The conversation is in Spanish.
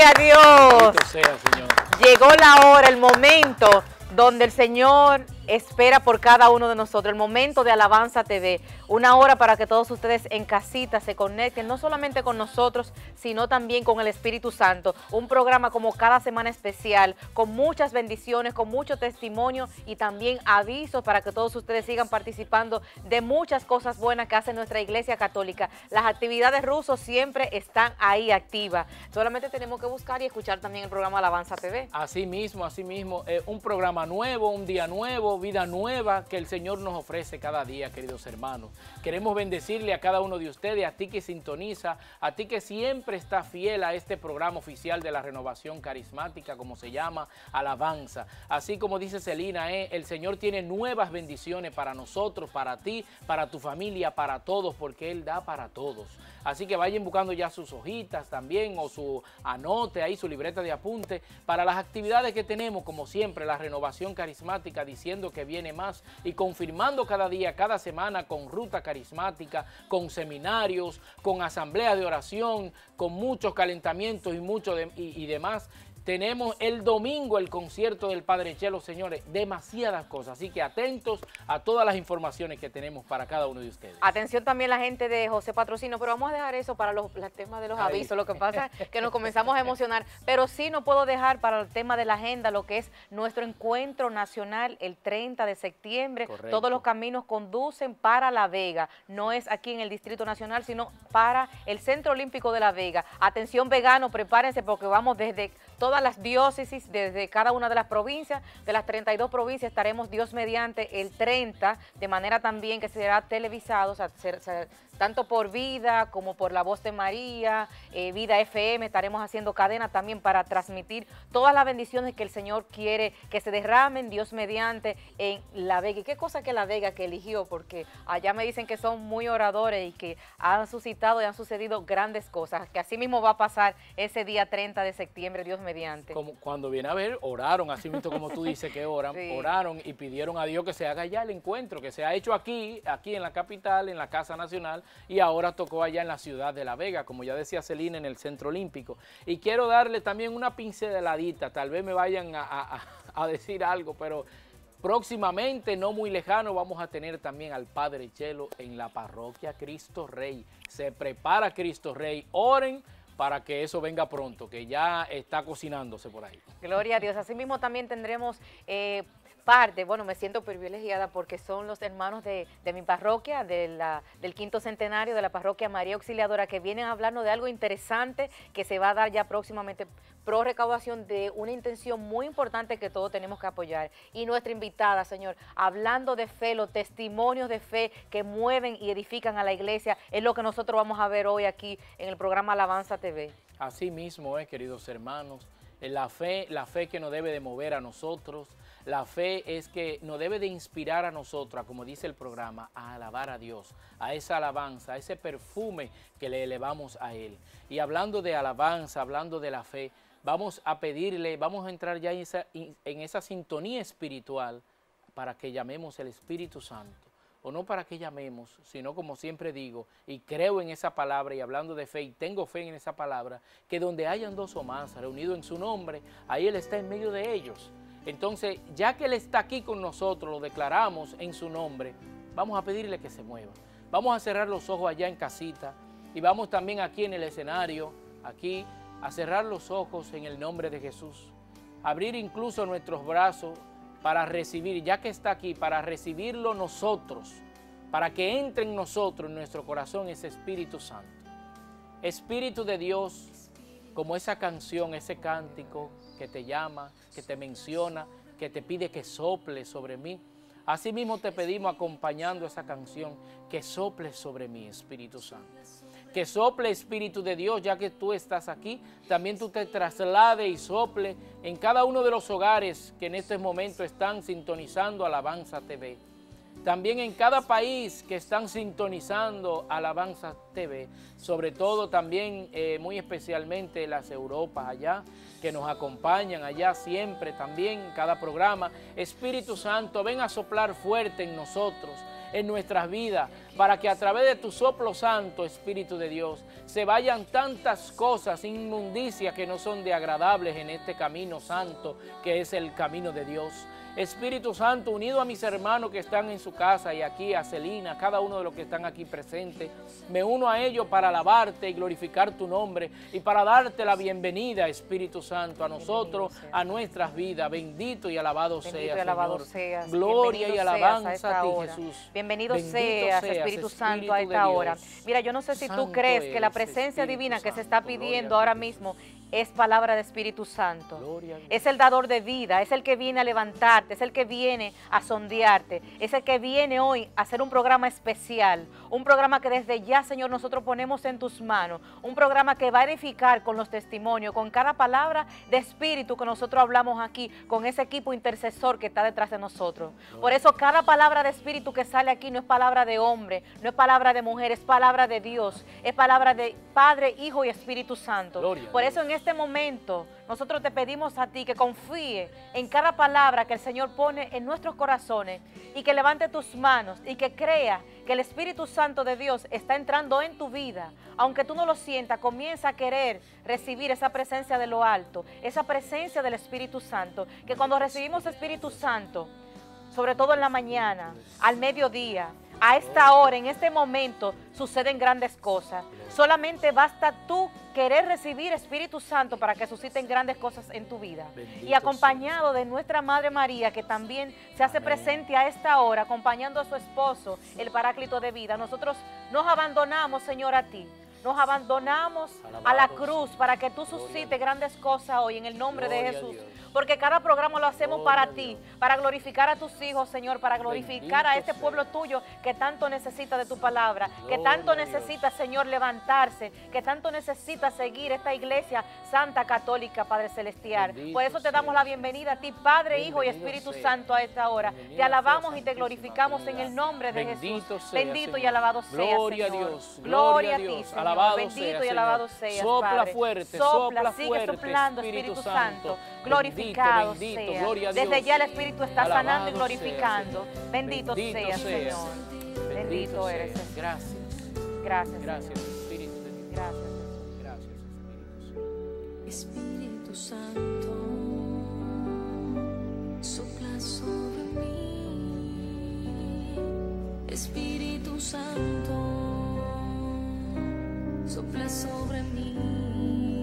Gloria a Dios. Bendito sea, Señor. Llegó la hora, el momento donde el Señor espera por cada uno de nosotros, el momento de Alabanza TV, una hora para que todos ustedes en casita se conecten, no solamente con nosotros, sino también con el Espíritu Santo, un programa como cada semana especial, con muchas bendiciones, con mucho testimonio y también avisos para que todos ustedes sigan participando de muchas cosas buenas que hace nuestra Iglesia Católica. Las actividades rusos siempre están ahí activas, solamente tenemos que buscar y escuchar también el programa Alabanza TV. Así mismo, un programa nuevo, un día nuevo, vida nueva que el Señor nos ofrece cada día, queridos hermanos. Queremos bendecirle a cada uno de ustedes, a ti que sintoniza, a ti que siempre está fiel a este programa oficial de la Renovación Carismática, como se llama, Alabanza. Así como dice Celina, el Señor tiene nuevas bendiciones para nosotros, para ti, para tu familia, para todos, porque Él da para todos. Así que vayan buscando ya sus hojitas también o su anote ahí, su libreta de apunte para las actividades que tenemos, como siempre, la Renovación Carismática diciendo que viene más y confirmando cada día, cada semana con ruta carismática, con seminarios, con asamblea de oración, con muchos calentamientos y demás. Tenemos el domingo el concierto del Padre Chelo, señores, demasiadas cosas, así que atentos a todas las informaciones que tenemos para cada uno de ustedes. Atención también la gente de José Patrocino, pero vamos a dejar eso para los temas de los avisos, lo que pasa es que nos comenzamos a emocionar, pero sí no puedo dejar para el tema de la agenda lo que es nuestro encuentro nacional el 30 de septiembre, Correcto. Todos los caminos conducen para La Vega, no es aquí en el Distrito Nacional, sino para el Centro Olímpico de La Vega. Atención veganos, prepárense porque vamos desde todas las diócesis, desde cada una de las provincias, de las 32 provincias, estaremos Dios mediante el 30, de manera también que será televisado, o sea, tanto por Vida como por La Voz de María, Vida FM, estaremos haciendo cadena también para transmitir todas las bendiciones que el Señor quiere que se derramen Dios mediante en La Vega. Y qué cosa que La Vega que eligió, porque allá me dicen que son muy oradores y que han suscitado y han sucedido grandes cosas, que así mismo va a pasar ese día 30 de septiembre, Dios mediante. Como cuando viene a ver, oraron, así mismo como tú dices que oran, Sí. Oraron y pidieron a Dios que se haga ya el encuentro, que se ha hecho aquí en la capital, en la Casa Nacional, y ahora tocó allá en la ciudad de La Vega, como ya decía Celina, en el Centro Olímpico. Y quiero darle también una pinceladita, tal vez me vayan a decir algo, pero próximamente, no muy lejano, vamos a tener también al Padre Chelo en la parroquia Cristo Rey. Se prepara Cristo Rey, oren para que eso venga pronto, que ya está cocinándose por ahí. Gloria a Dios. Asimismo también tendremos bueno, me siento privilegiada porque son los hermanos de mi parroquia, del 5º centenario de la parroquia María Auxiliadora, que vienen a hablarnos de algo interesante que se va a dar ya próximamente, pro recaudación de una intención muy importante que todos tenemos que apoyar. Y nuestra invitada, Señor, hablando de fe, los testimonios de fe que mueven y edifican a la iglesia, es lo que nosotros vamos a ver hoy aquí en el programa Alabanza TV. Así mismo es, queridos hermanos, la fe que nos debe de mover a nosotros, la fe es que nos debe de inspirar a nosotros, como dice el programa, a alabar a Dios, a esa alabanza, a ese perfume que le elevamos a Él. Y hablando de alabanza, hablando de la fe, vamos a pedirle, vamos a entrar ya en esa sintonía espiritual para que llamemos el Espíritu Santo. O no para que llamemos, sino como siempre digo, y creo en esa palabra, y hablando de fe, y tengo fe en esa palabra, que donde hayan dos o más reunidos en su nombre, ahí Él está en medio de ellos. Entonces, ya que Él está aquí con nosotros, lo declaramos en su nombre, vamos a pedirle que se mueva. Vamos a cerrar los ojos allá en casita, y vamos también aquí en el escenario, aquí, a cerrar los ojos en el nombre de Jesús. Abrir incluso nuestros brazos para recibir, ya que está aquí, para recibirlo nosotros, para que entre en nosotros, en nuestro corazón, ese Espíritu Santo. Espíritu de Dios, como esa canción, ese cántico que te llama, que te menciona, que te pide que sople sobre mí. Así mismo te pedimos, acompañando esa canción, que sople sobre mí, Espíritu Santo. Que sople, Espíritu de Dios, ya que tú estás aquí, también tú te traslades y sople en cada uno de los hogares que en este momento están sintonizando Alabanza TV. También en cada país que están sintonizando Alabanza TV, sobre todo también muy especialmente las Europas allá, que nos acompañan allá siempre también en cada programa. Espíritu Santo, ven a soplar fuerte en nosotros, en nuestras vidas. para que a través de tu soplo santo, Espíritu de Dios, se vayan tantas cosas, inmundicias que no son de agradables en este camino santo, que es el camino de Dios. Espíritu Santo, unido a mis hermanos que están en su casa y aquí, a Celina, cada uno de los que están aquí presentes, me uno a ellos para alabarte y glorificar tu nombre y para darte la bienvenida, Espíritu Santo, a nosotros, a nuestras vidas. Bendito y alabado seas, Señor. Gloria y alabanza a ti, Jesús. Bienvenido seas, Espíritu Santo, a esta hora. Mira, yo no sé si tú crees que la presencia divina que se está pidiendo ahora mismo es palabra de Espíritu Santo. Es el dador de vida, es el que viene a levantarte, es el que viene a sondearte, es el que viene hoy a hacer un programa especial, un programa que desde ya, Señor, nosotros ponemos en tus manos, un programa que va a edificar con los testimonios, con cada palabra de Espíritu que nosotros hablamos aquí, con ese equipo intercesor que está detrás de nosotros. Por eso cada palabra de Espíritu que sale aquí no es palabra de hombre, no es palabra de mujer, es palabra de Dios, es palabra de Padre, Hijo y Espíritu Santo. Por eso en este momento nosotros te pedimos a ti que confíe en cada palabra que el Señor pone en nuestros corazones y que levante tus manos y que crea que el Espíritu Santo de Dios está entrando en tu vida. Aunque tú no lo sientas, comienza a querer recibir esa presencia de lo alto, esa presencia del Espíritu Santo, que cuando recibimos Espíritu Santo, sobre todo en la mañana, al mediodía, a esta hora, en este momento, suceden grandes cosas. Solamente basta tú querer recibir Espíritu Santo para que susciten grandes cosas en tu vida. Bendito y acompañado de nuestra Madre María, que también se hace presente a esta hora, acompañando a su esposo, el Paráclito de vida. Nosotros nos abandonamos, Señor, a ti. Nos abandonamos a la cruz para que tú suscites grandes cosas hoy en el nombre de Jesús. Porque cada programa lo hacemos para ti, para glorificar a tus hijos, Señor, para glorificar a este pueblo tuyo que tanto necesita de tu palabra, que tanto necesita, Señor, levantarse, que tanto necesita seguir esta iglesia santa, católica, Padre Celestial. Por eso te damos la bienvenida a ti, Padre, Hijo y Espíritu Santo, a esta hora. Te alabamos y te glorificamos en el nombre de Jesús. Bendito y alabado seas, Gloria a Señor. Dios. Gloria a ti, Señor. Alabado Bendito sea, y alabado Señor. seas, Sopla Padre. fuerte, Sopla, sigue sigue soplando, Espíritu Santo. Glorificado bendito, sea. gloria a Dios. Desde ya el Espíritu está Alabado sanando y sea, glorificando. Señor. Bendito sea, Señor. Bendito eres, seas. Señor. Gracias. Gracias, Gracias, Señor. Espíritu de Dios. Gracias, Jesús. Gracias, Espíritu Santo, sopla sobre mí. Espíritu Santo, sopla sobre mí.